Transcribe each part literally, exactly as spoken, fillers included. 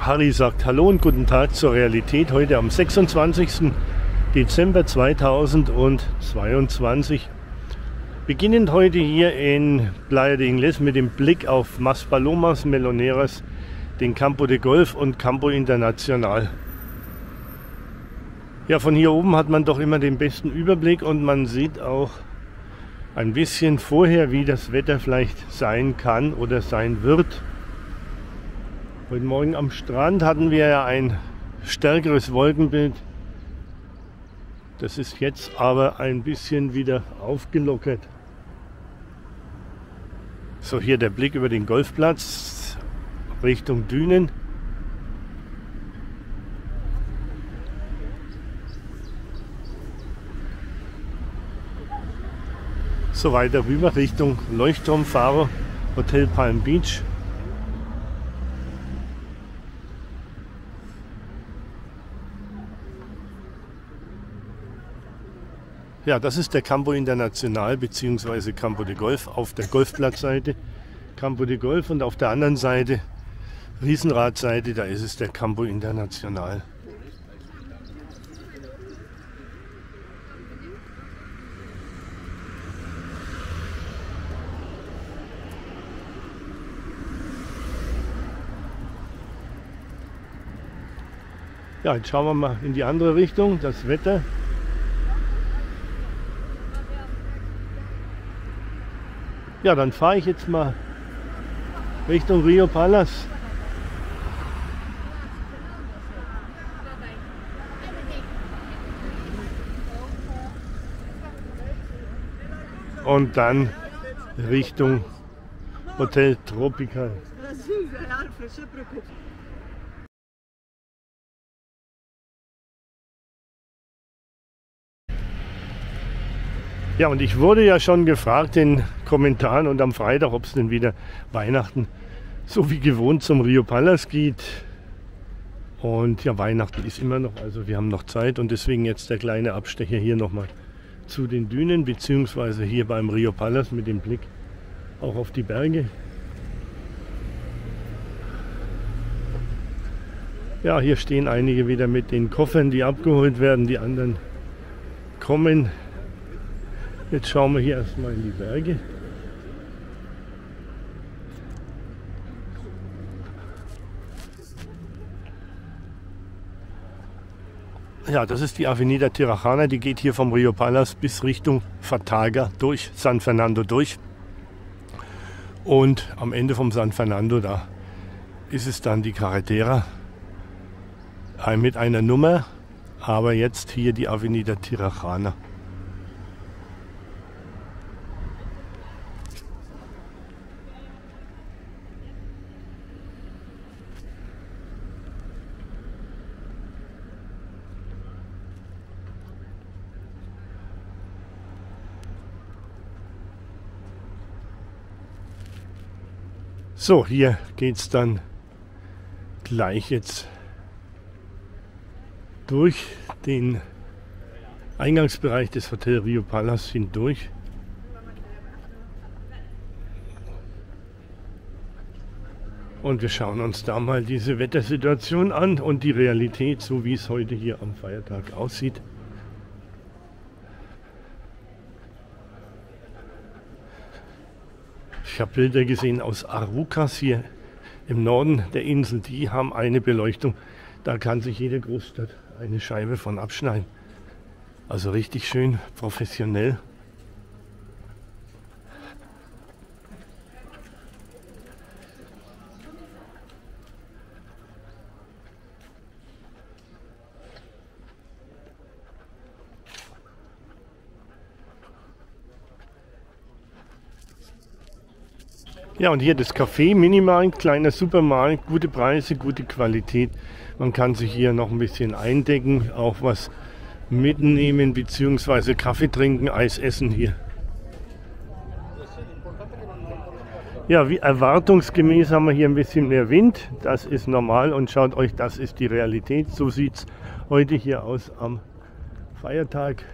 Harry sagt Hallo und guten Tag zur Realität heute am sechsundzwanzigsten Dezember zweitausendzweiundzwanzig. Beginnend heute hier in Playa de Ingles mit dem Blick auf Maspalomas Meloneras, den Campo de Golf und Campo Internacional. Ja, von hier oben hat man doch immer den besten Überblick und man sieht auch ein bisschen vorher, wie das Wetter vielleicht sein kann oder sein wird. Heute Morgen am Strand hatten wir ja ein stärkeres Wolkenbild. Das ist jetzt aber ein bisschen wieder aufgelockert. So, hier der Blick über den Golfplatz Richtung Dünen. So weiter rüber Richtung Leuchtturmfahrer Hotel Palm Beach. Ja, das ist der Campo Internacional bzw. Campo de Golf auf der Golfplatzseite. Campo de Golf und auf der anderen Seite, Riesenradseite, da ist es der Campo Internacional. Ja, jetzt schauen wir mal in die andere Richtung, das Wetter. Ja, dann fahre ich jetzt mal Richtung Rio Palace. Und dann Richtung Hotel Tropical. Ja, und ich wurde ja schon gefragt in Kommentaren und am Freitag, ob es denn wieder Weihnachten so wie gewohnt zum Rio Palace geht. Und ja, Weihnachten ist immer noch, also wir haben noch Zeit und deswegen jetzt der kleine Abstecher hier nochmal zu den Dünen, beziehungsweise hier beim Rio Palace mit dem Blick auch auf die Berge. Ja, hier stehen einige wieder mit den Koffern, die abgeholt werden, die anderen kommen. Jetzt schauen wir hier erstmal in die Berge. Ja, das ist die Avenida Tirajana, die geht hier vom Rio Palace bis Richtung Fataga durch, San Fernando durch. Und am Ende vom San Fernando, da ist es dann die Carretera mit einer Nummer, aber jetzt hier die Avenida Tirajana. So, hier geht es dann gleich jetzt durch den Eingangsbereich des Hotel Rio Palace hindurch. Und wir schauen uns da mal diese Wettersituation an und die Realität, so wie es heute hier am Feiertag aussieht. Ich habe Bilder gesehen aus Arucas hier im Norden der Insel. Die haben eine Beleuchtung. Da kann sich jede Großstadt eine Scheibe von abschneiden. Also richtig schön professionell. Ja, und hier das Café, Minimarkt, kleiner Supermarkt, gute Preise, gute Qualität. Man kann sich hier noch ein bisschen eindecken, auch was mitnehmen bzw. Kaffee trinken, Eis essen hier. Ja, wie erwartungsgemäß haben wir hier ein bisschen mehr Wind. Das ist normal und schaut euch, das ist die Realität. So sieht es heute hier aus am Feiertag.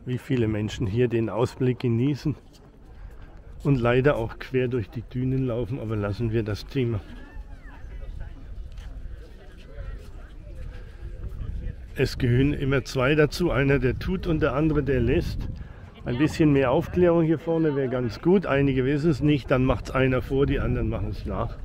wie viele Menschen hier den Ausblick genießen und leider auch quer durch die Dünen laufen, aber lassen wir das Thema. Es gehören immer zwei dazu, einer der tut und der andere der lässt. Ein bisschen mehr Aufklärung hier vorne wäre ganz gut. Einige wissen es nicht, dann macht es einer vor, die anderen machen es nach.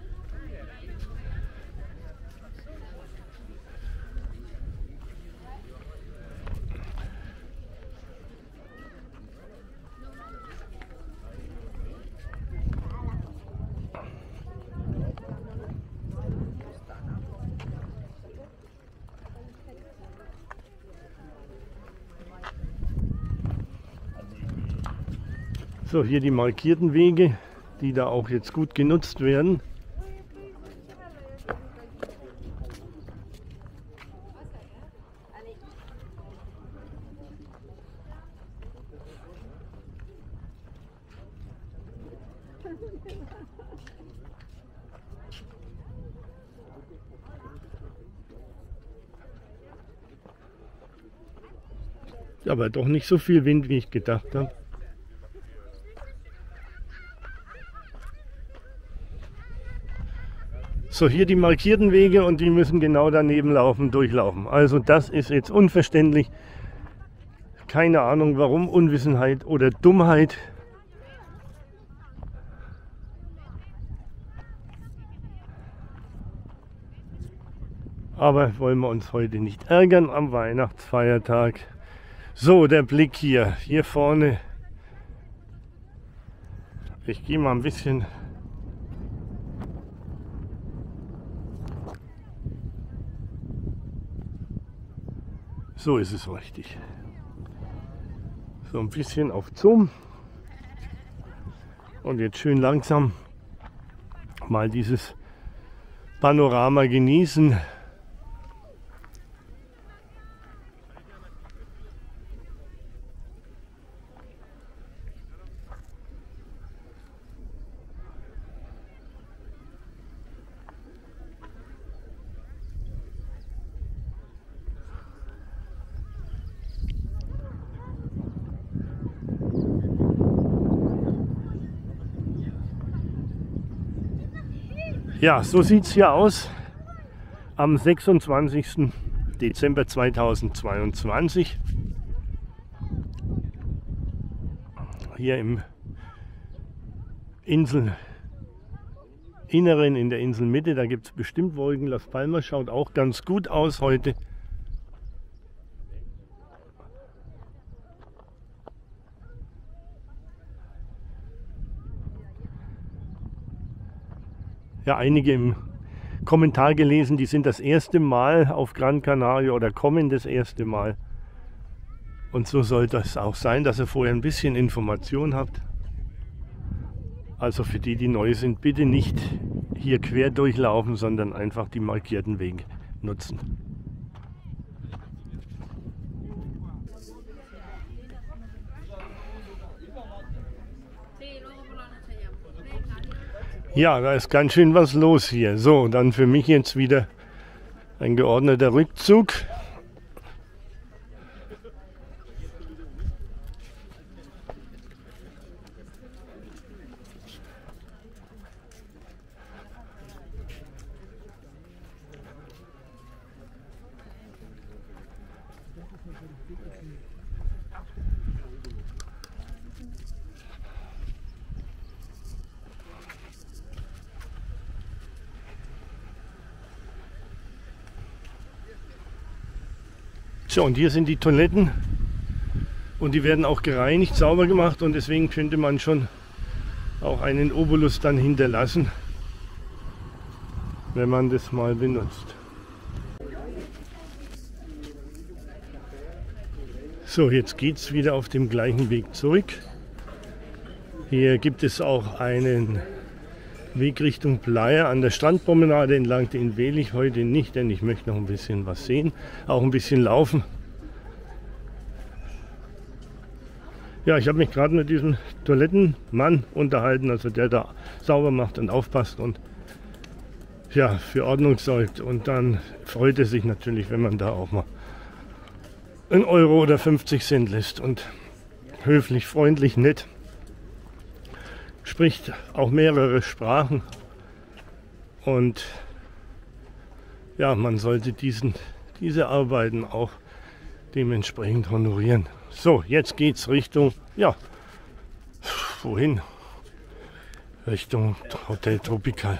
So, hier die markierten Wege, die da auch jetzt gut genutzt werden. Aber doch nicht so viel Wind, wie ich gedacht habe. So, hier die markierten Wege und die müssen genau daneben laufen, durchlaufen. Also das ist jetzt unverständlich. Keine Ahnung warum, Unwissenheit oder Dummheit. Aber wollen wir uns heute nicht ärgern am Weihnachtsfeiertag. So, der Blick hier, hier vorne. Ich gehe mal ein bisschen... So ist es richtig. So ein bisschen auf Zoom. Und jetzt schön langsam mal dieses Panorama genießen. Ja, so sieht es hier aus am sechsundzwanzigsten Dezember zweitausendzweiundzwanzig. Hier im Inselinneren, in der Inselmitte, da gibt es bestimmt Wolken. Las Palmas schaut auch ganz gut aus heute. Ja, einige im Kommentar gelesen, die sind das erste Mal auf Gran Canaria oder kommen das erste Mal. Und so sollte es auch sein, dass ihr vorher ein bisschen Information habt. Also für die, die neu sind, bitte nicht hier quer durchlaufen, sondern einfach die markierten Wege nutzen. Ja, da ist ganz schön was los hier. So, dann für mich jetzt wieder ein geordneter Rückzug. So, und hier sind die Toiletten und die werden auch gereinigt, sauber gemacht und deswegen könnte man schon auch einen Obolus dann hinterlassen, wenn man das mal benutzt. So, jetzt geht es wieder auf dem gleichen Weg zurück. Hier gibt es auch einen Weg Richtung Playa an der Strandpromenade entlang. Den wähle ich heute nicht, denn ich möchte noch ein bisschen was sehen, auch ein bisschen laufen. Ja, ich habe mich gerade mit diesem Toilettenmann unterhalten, also der da sauber macht und aufpasst und ja, für Ordnung sorgt. Und dann freut es sich natürlich, wenn man da auch mal einen Euro oder fünfzig Cent lässt und höflich, freundlich, nett. Spricht auch mehrere Sprachen und ja, man sollte diesen, diese Arbeiten auch dementsprechend honorieren. So, jetzt geht's Richtung, ja, wohin? Richtung Hotel Tropical.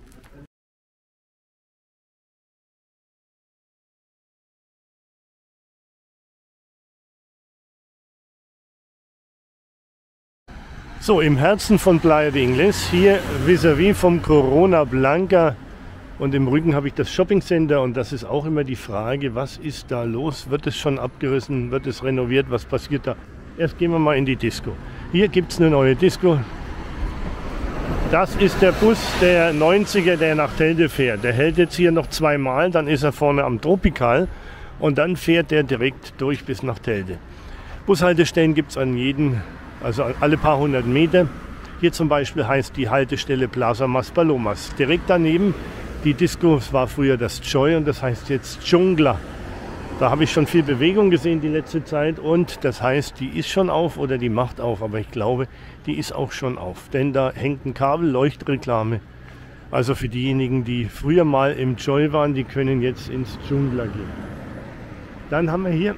So, im Herzen von Playa de Ingles, hier vis-à-vis vom Corona Blanca, und im Rücken habe ich das Shopping Center, und das ist auch immer die Frage, was ist da los? Wird es schon abgerissen? Wird es renoviert? Was passiert da? Erst gehen wir mal in die Disco. Hier gibt es eine neue Disco. Das ist der Bus der neunziger, der nach Telde fährt. Der hält jetzt hier noch zweimal, dann ist er vorne am Tropical und dann fährt der direkt durch bis nach Telde. Bushaltestellen gibt es an jeden, also alle paar hundert Meter. Hier zum Beispiel heißt die Haltestelle Plaza Maspalomas. Direkt daneben die Disco, es war früher das Joy und das heißt jetzt Jungla. Da habe ich schon viel Bewegung gesehen die letzte Zeit, und das heißt, die ist schon auf oder die macht auf, aber ich glaube, die ist auch schon auf, denn da hängt ein Kabel, Leuchtreklame. Also für diejenigen, die früher mal im Joy waren, die können jetzt ins Jungla gehen. Dann haben wir hier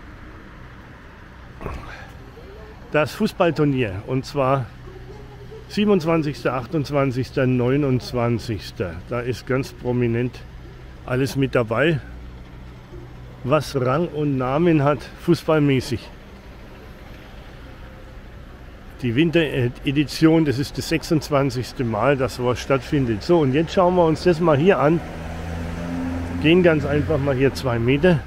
das Fußballturnier, und zwar siebenundzwanzigster, achtundzwanzigster, neunundzwanzigster Da ist ganz prominent alles mit dabei, was Rang und Namen hat, fußballmäßig. Die Winteredition, das ist das sechsundzwanzigste Mal, dass sowas stattfindet. So, und jetzt schauen wir uns das mal hier an. Gehen ganz einfach mal hier zwei Meter.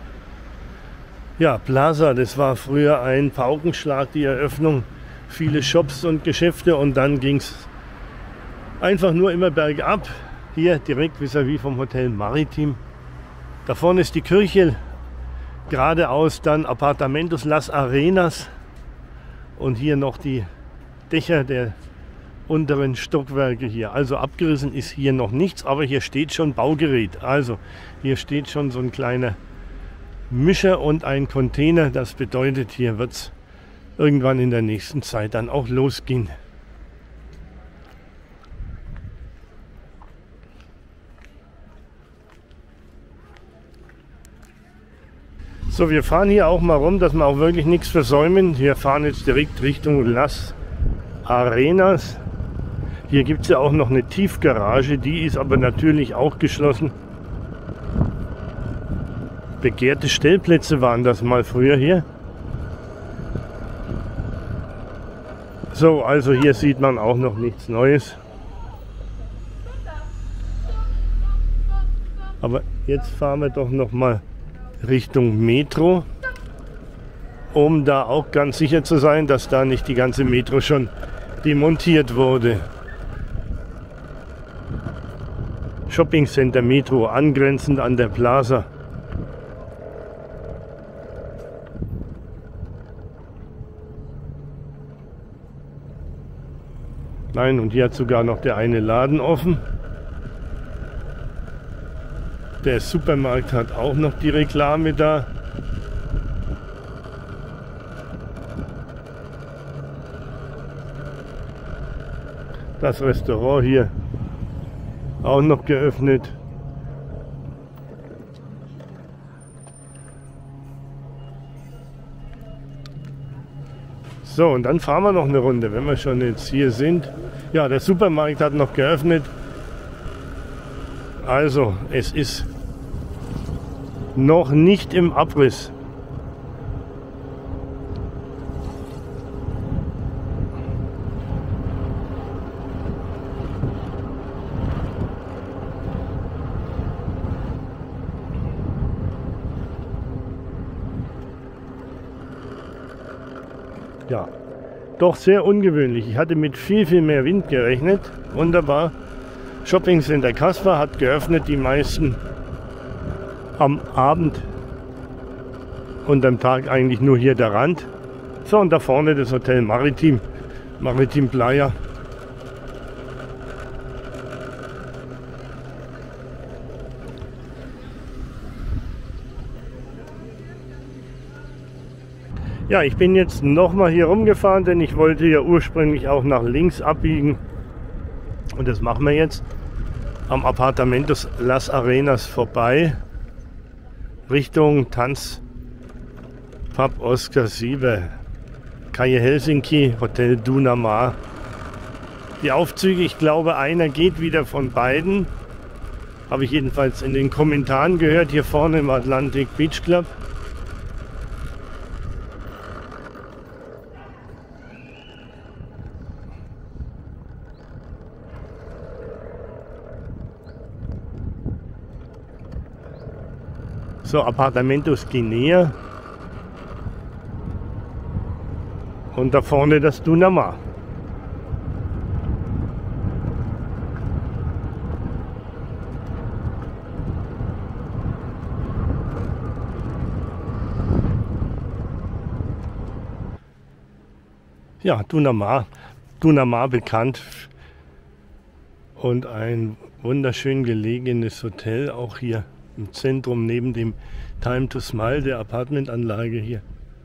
Ja, Plaza, das war früher ein Paukenschlag, die Eröffnung. Viele Shops und Geschäfte, und dann ging es einfach nur immer bergab. Hier direkt vis-à-vis vom Hotel Maritim. Da vorne ist die Kirche, geradeaus dann Apartamentos Las Arenas und hier noch die Dächer der unteren Stockwerke hier. Also abgerissen ist hier noch nichts, aber hier steht schon Baugerät. Also hier steht schon so ein kleiner Mischer und ein Container. Das bedeutet, hier wird es irgendwann in der nächsten Zeit dann auch losgehen. So, wir fahren hier auch mal rum, dass wir auch wirklich nichts versäumen. Wir fahren jetzt direkt Richtung Las Arenas. Hier gibt es ja auch noch eine Tiefgarage, die ist aber natürlich auch geschlossen. Begehrte Stellplätze waren das mal früher hier. So, also hier sieht man auch noch nichts Neues. Aber jetzt fahren wir doch noch mal Richtung Metro, um da auch ganz sicher zu sein, dass da nicht die ganze Metro schon demontiert wurde. Shopping Center Metro, angrenzend an der Plaza. Nein, und hier hat sogar noch der eine Laden offen. Der Supermarkt hat auch noch die Reklame da. Das Restaurant hier auch noch geöffnet. So, und dann fahren wir noch eine Runde, wenn wir schon jetzt hier sind. Ja, der Supermarkt hat noch geöffnet. Also, es ist noch nicht im Abriss. Ja, doch sehr ungewöhnlich. Ich hatte mit viel, viel mehr Wind gerechnet. Wunderbar. Shopping Center Kasper hat geöffnet, die meisten am Abend und am Tag eigentlich nur hier der Rand. So, und da vorne das Hotel Maritim, Maritim Playa. Ja, ich bin jetzt nochmal hier rumgefahren, denn ich wollte ja ursprünglich auch nach links abbiegen. Und das machen wir jetzt am Apartamentos Las Arenas vorbei, Richtung Tanzpub Oskar sieben, Kaje Helsinki, Hotel Dunamar. Die Aufzüge, ich glaube, einer geht wieder von beiden. Habe ich jedenfalls in den Kommentaren gehört, hier vorne im Atlantic Beach Club. So, Apartamentos Guinea. Und da vorne das Dunamar. Ja, Dunamar. Dunamar bekannt und ein wunderschön gelegenes Hotel, auch hier im Zentrum neben dem Time to Smile, der Apartmentanlage hier.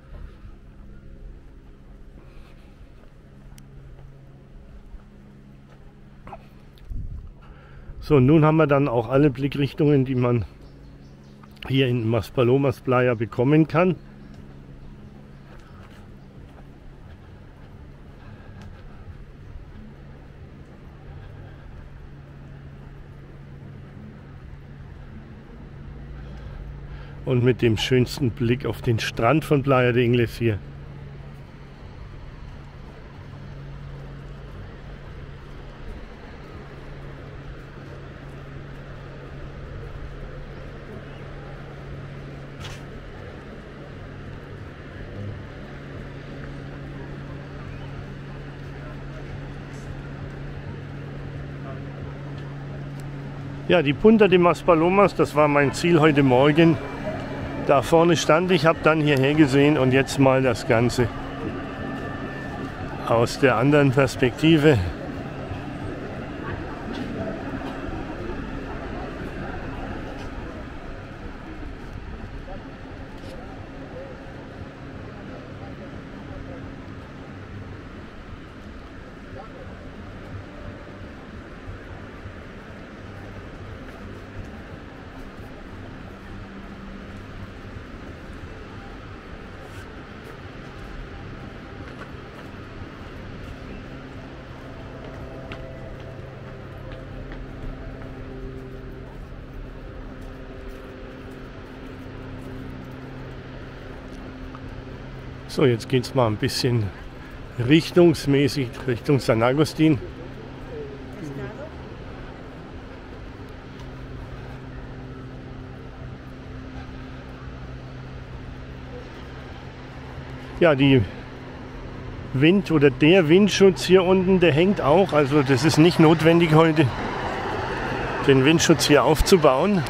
So, nun haben wir dann auch alle Blickrichtungen, die man hier in Maspalomas Playa bekommen kann. Und mit dem schönsten Blick auf den Strand von Playa de Ingles hier. Ja, die Punta de Maspalomas, das war mein Ziel heute Morgen. Da vorne stand ich, habe dann hierher gesehen und jetzt mal das Ganze aus der anderen Perspektive. So, jetzt geht es mal ein bisschen richtungsmäßig Richtung San Agustin. Ja, die Wind- oder der Windschutz hier unten, der hängt auch. Also das ist nicht notwendig heute, den Windschutz hier aufzubauen.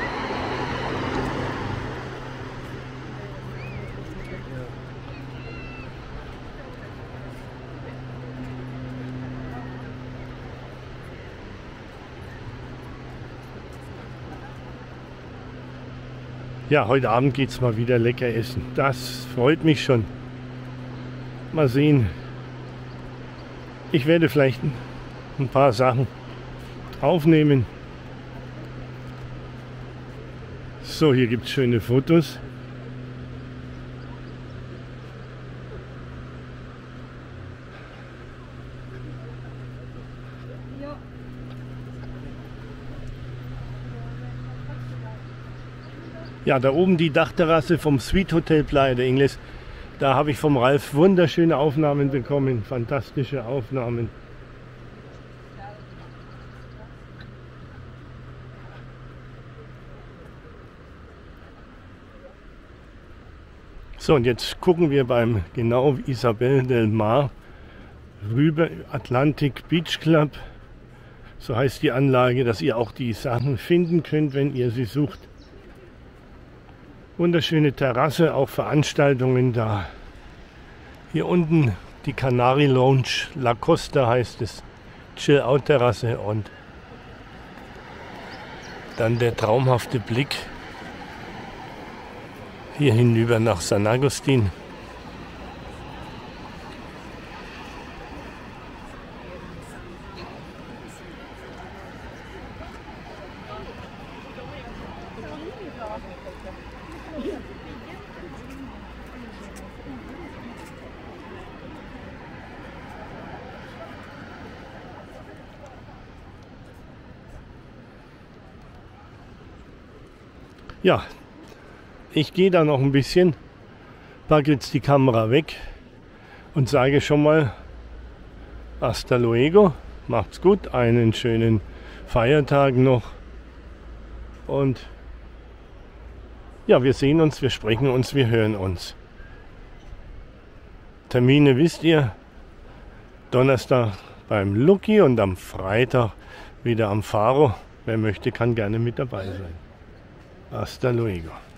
Ja, heute Abend geht es mal wieder lecker essen. Das freut mich schon. Mal sehen. Ich werde vielleicht ein paar Sachen aufnehmen. So, hier gibt es schöne Fotos. Ja, da oben die Dachterrasse vom Suite Hotel Playa de Ingles. Da habe ich vom Ralf wunderschöne Aufnahmen bekommen. Fantastische Aufnahmen. So, und jetzt gucken wir beim genau Isabel del Mar rüber, Atlantic Beach Club. So heißt die Anlage, dass ihr auch die Sachen finden könnt, wenn ihr sie sucht. Wunderschöne Terrasse, auch Veranstaltungen da. Hier unten die Canary Lounge, La Costa heißt es, Chill-Out-Terrasse und dann der traumhafte Blick hier hinüber nach San Agustin. Ja, ich gehe da noch ein bisschen, packe jetzt die Kamera weg und sage schon mal hasta luego, macht's gut, einen schönen Feiertag noch und ja, wir sehen uns, wir sprechen uns, wir hören uns. Termine wisst ihr, Donnerstag beim Lucky und am Freitag wieder am Faro. Wer möchte, kann gerne mit dabei sein. Hasta luego.